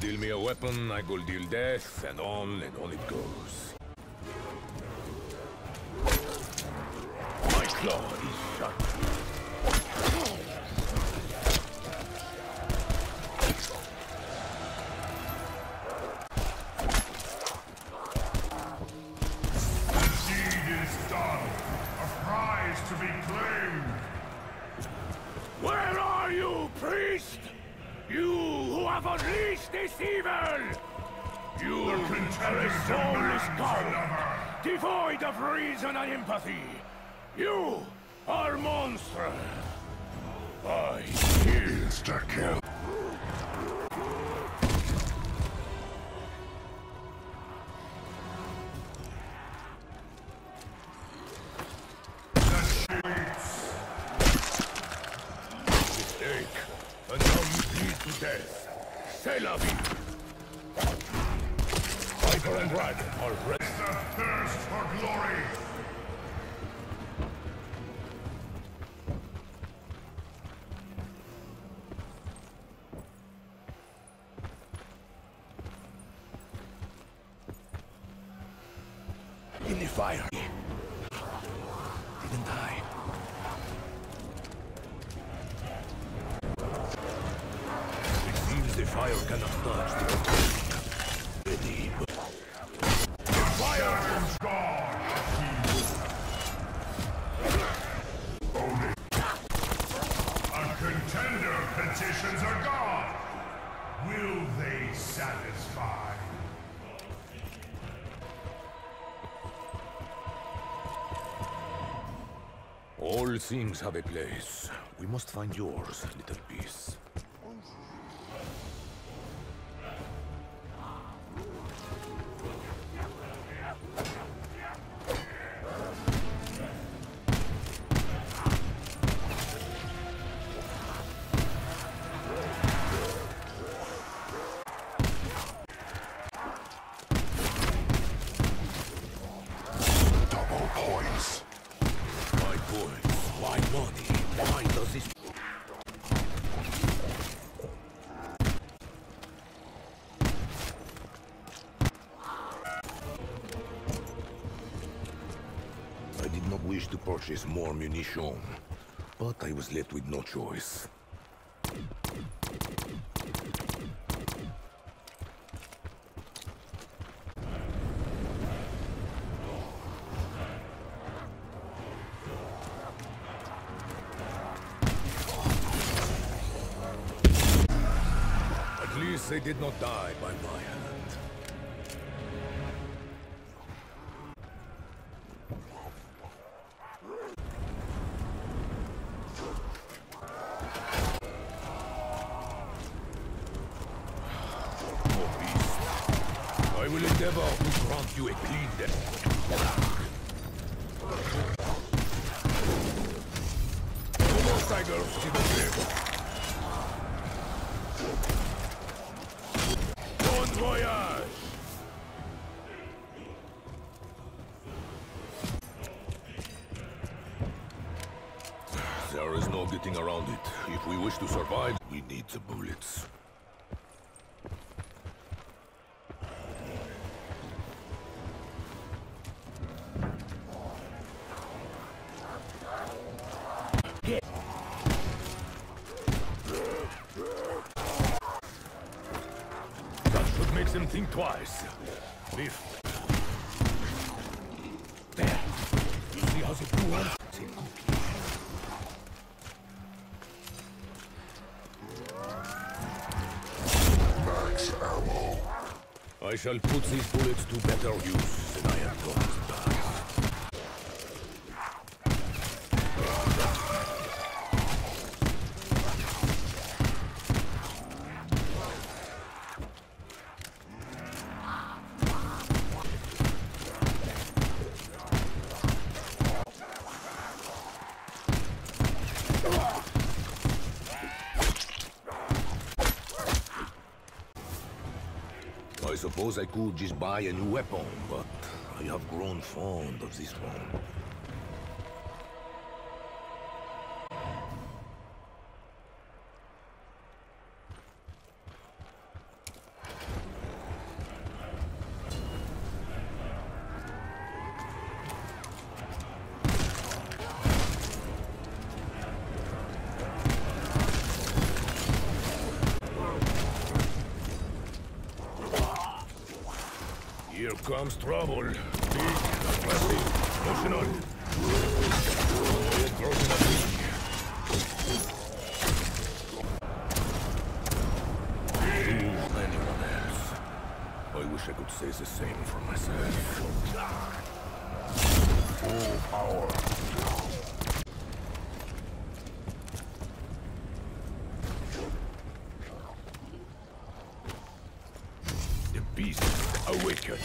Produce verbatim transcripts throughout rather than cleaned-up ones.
deal me a weapon, I will deal death, and on and on it goes. My claw is sharp. Where are you, priest? You who have unleashed this evil! You are a soulless god, devoid of reason and empathy. You are monstrous. I insta-kill. And now you bleed to death. C'est la vie. Viper and Dragon are ready. It's the thirst for glory. In the fire. Didn't I? The fire cannot touch the ready. The fire is gone! A contender petitions are gone! Will they satisfy? All things have a place. We must find yours, little piece. Why money? Why does this... I did not wish to purchase more munition, but I was left with no choice. At least they did not die by my hand. Oh, beast. I will endeavor to grant you a clean death. No more tigers to the grave. Bon voyage! There is no getting around it. If we wish to survive, we need the bullets. That should make them think twice. If... There! You see how they do it? They cook. Max ammo. I shall put these bullets to better use than I have done in the past. I suppose I could just buy a new weapon, but I have grown fond of this one. comes trouble. Big, aggressive, emotional. It grows in a big. To anyone else. I wish I could say the same for myself. Full power. The beast awakened.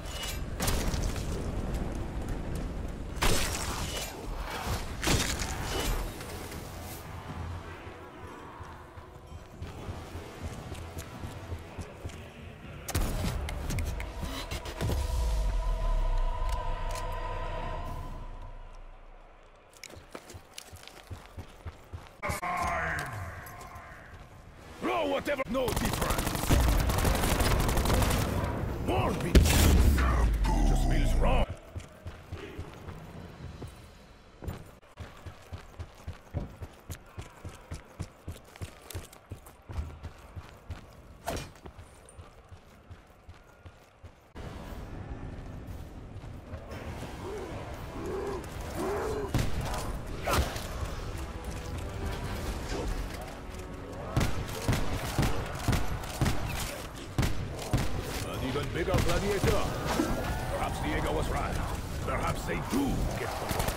Throw whatever, no difference. More beats. Just feels wrong. Even bigger gladiator. Perhaps Diego was right. Perhaps they do get the ball.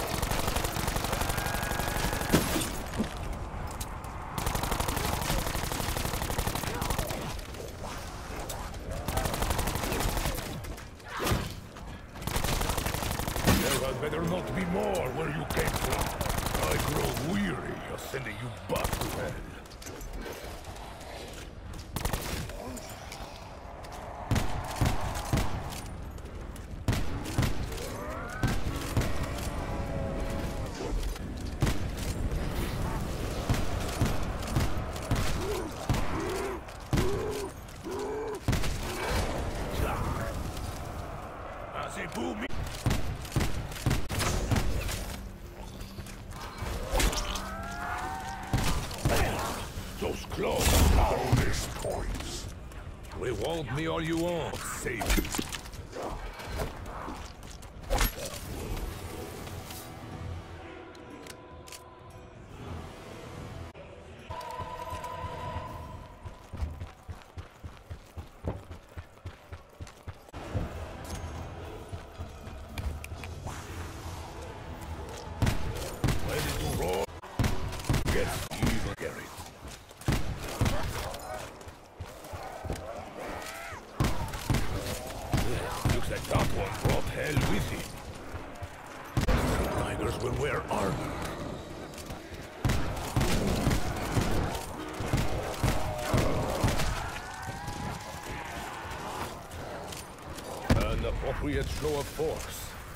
There had better not be more where you came from. I grow weary of sending you back to hell. Boom. Those claws are bonus points. Reward me all you want. Save it. That that one brought hell with it. The tigers will wear armor. An appropriate show of force.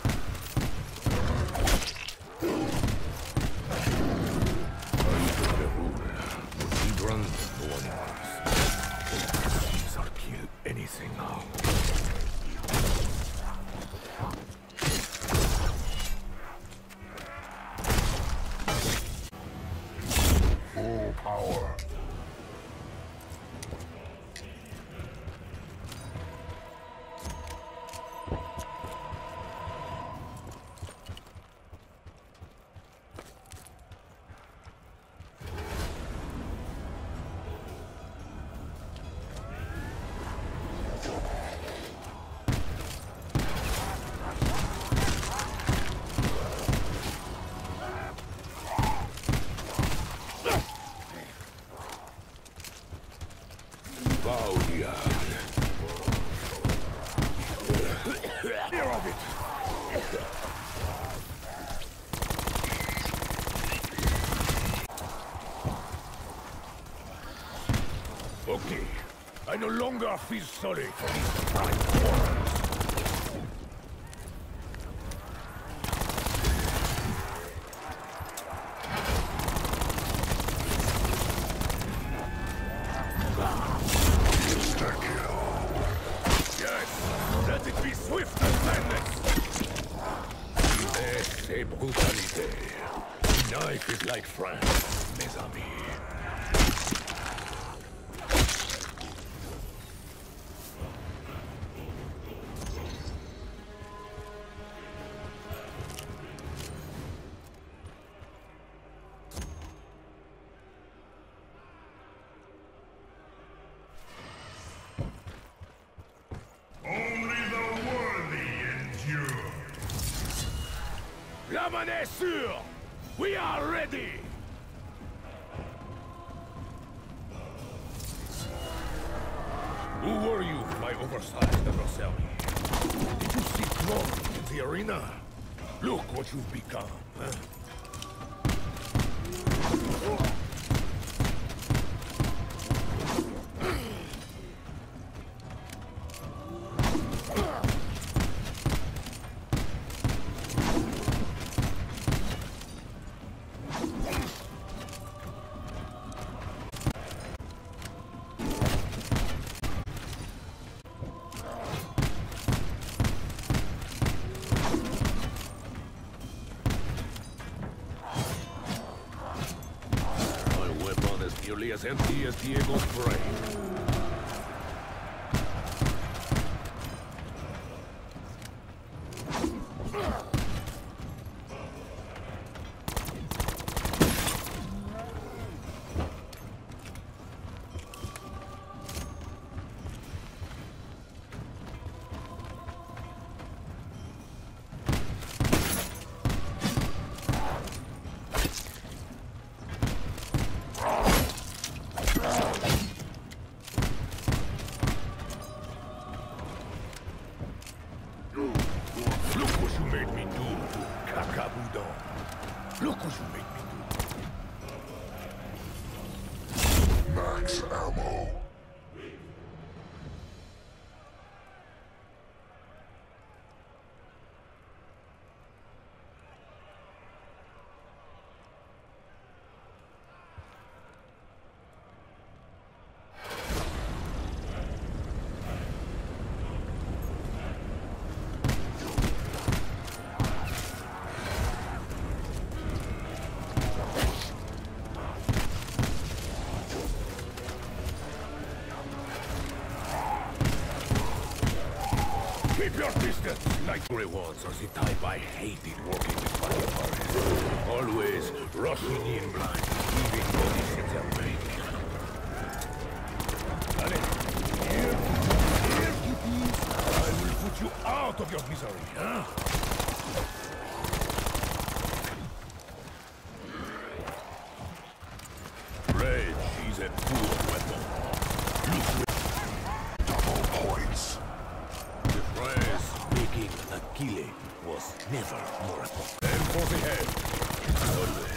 I took the rule. Children, no one else. These are kill anything now. Full power. Fear of it. Okay, I no longer feel sorry for these fine warriors. Let it be swift and painless! Laissez brutalité. Knife is like France, mes amis. Ramenez sûr! We are ready! Who were you, my oversized Rosselli? Did you see glory in the arena? Look what you've become, huh? Nearly as empty as Diego's brain. Look what you made me do. Max ammo. Keep your distance! Like rewards are the type I hated working with Valkyries. Always rushing in blind, leaving bodies in their wake. Allez, here, here, kitties. I will put you out of your misery, huh? Rage is a poor weapon. Look Double points. Making a kille was never more important. And for the head, always.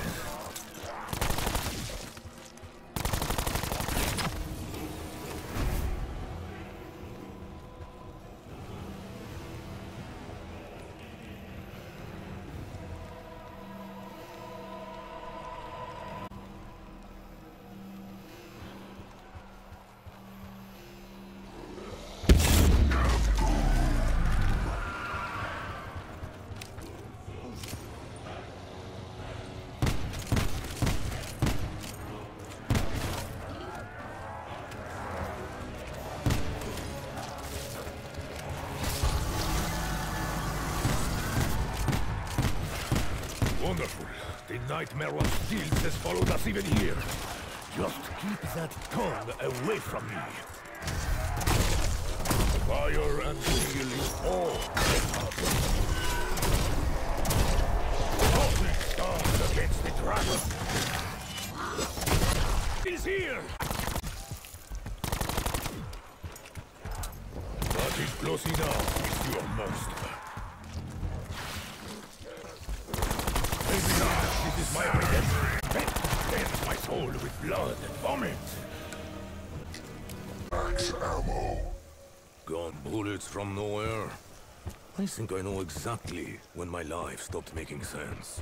Wonderful. The nightmare of steels has followed us even here. Just keep that tongue away from me. Fire and steel is all. Nothing stands against the dragon. He's here. But he's close enough with your monster. Maybe not. This is my redemption. Cleanse my soul with blood and vomit. Max ammo. Got bullets from nowhere? I think I know exactly when my life stopped making sense.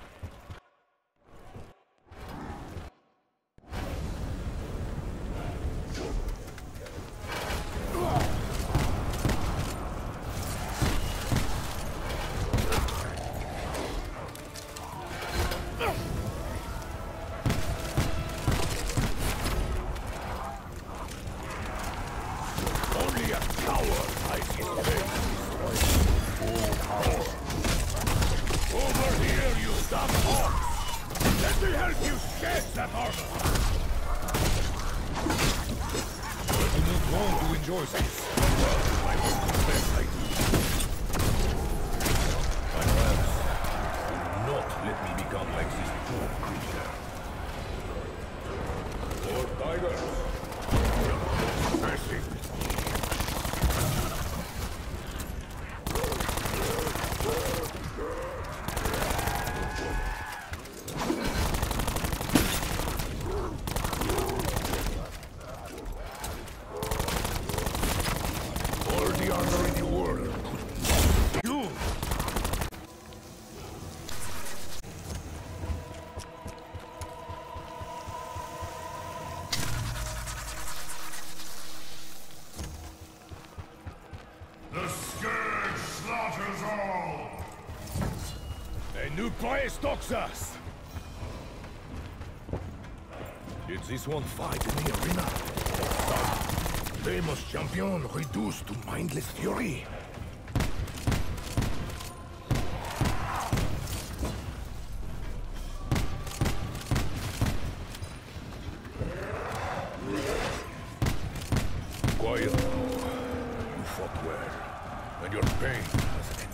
Only a coward hides his face. Over here, you dumb ox! Let me help you shed that armor! I do not want to enjoy this. Well, I must confess I do. My friends, do not stalks us! Did this one fight in the arena? Some famous champion reduced to mindless fury. Quiet now. You fought well, and your pain has ended.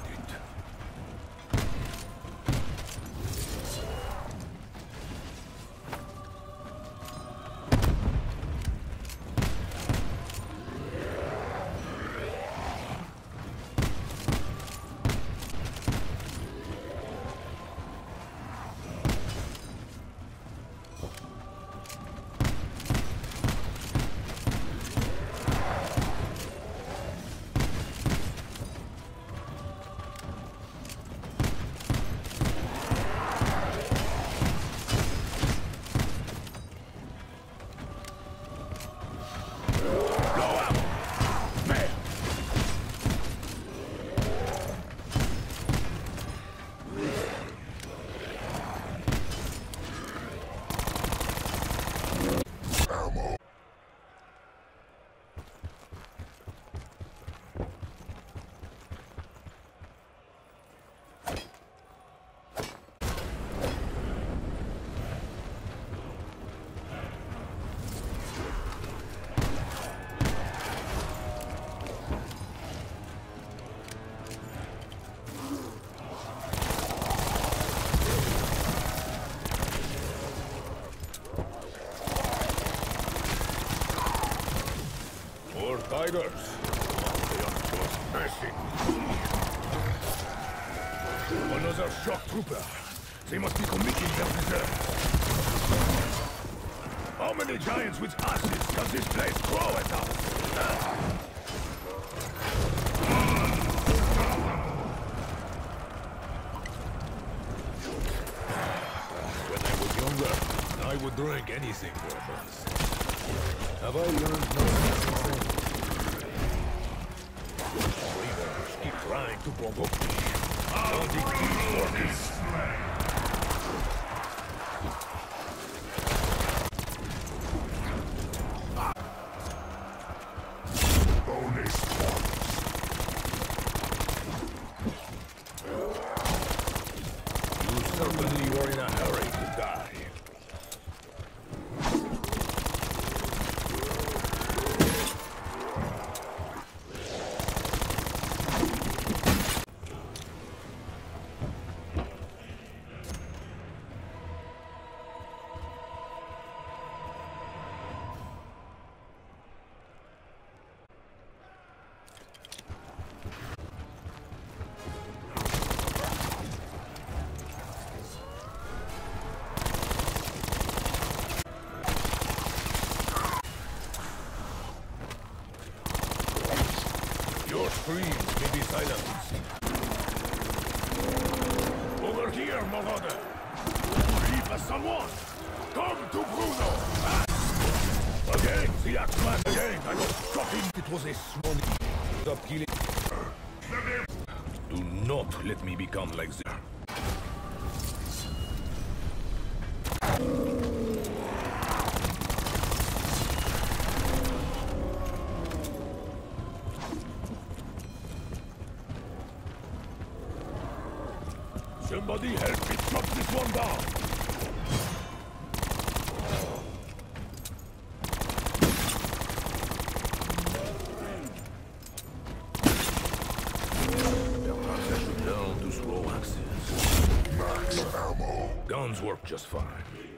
Tigers. They are just messing. Another shock trooper. They must be committing their reserves. How many giants with asses does this place throw at us? When I was younger, I would drink anything for a buzz. Have I learned nothing? Keep trying to provoke me. Don't keep working. Bonus points. You certainly were in a hurry to die. Your screams may be silenced. Over here, Marauder! Leave us someone! Come to Bruno! Ah! Again, the Axeman again! I was shocking! It was a small... Stop killing... Do not let me become like this. Somebody help me chop this one down! Perhaps I should learn to throw axes. Max ammo. Guns work just fine.